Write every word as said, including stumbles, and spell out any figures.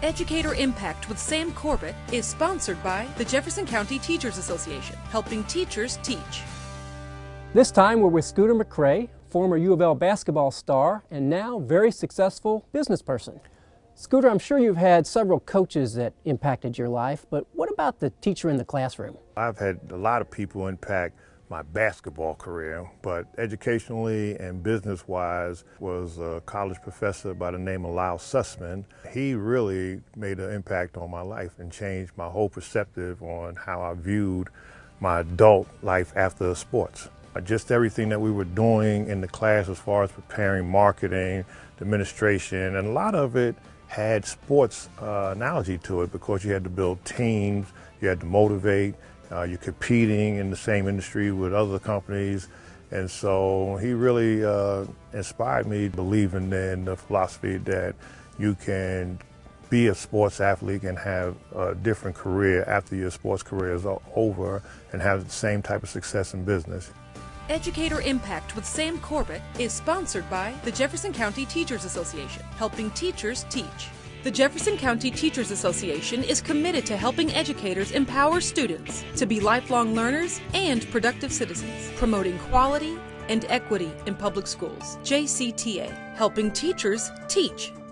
Educator Impact with Sam Corbett is sponsored by the Jefferson County Teachers Association, helping teachers teach. This time we're with Scooter McCray, former U of L basketball star and now very successful business person. Scooter, I'm sure you've had several coaches that impacted your life, but what about the teacher in the classroom? I've had a lot of people impact my basketball career, but educationally and business-wise was a college professor by the name of Lyle Sussman. He really made an impact on my life and changed my whole perspective on how I viewed my adult life after sports. Just everything that we were doing in the class as far as preparing marketing, administration, and a lot of it had sports uh, analogy to it because you had to build teams, you had to motivate, uh, you're competing in the same industry with other companies. And so he really uh, inspired me believing in the philosophy that you can be a sports athlete and have a different career after your sports career is over and have the same type of success in business. Educator Impact with Sam Corbett is sponsored by the Jefferson County Teachers Association, helping teachers teach. The Jefferson County Teachers Association is committed to helping educators empower students to be lifelong learners and productive citizens, promoting quality and equity in public schools. J C T A, helping teachers teach.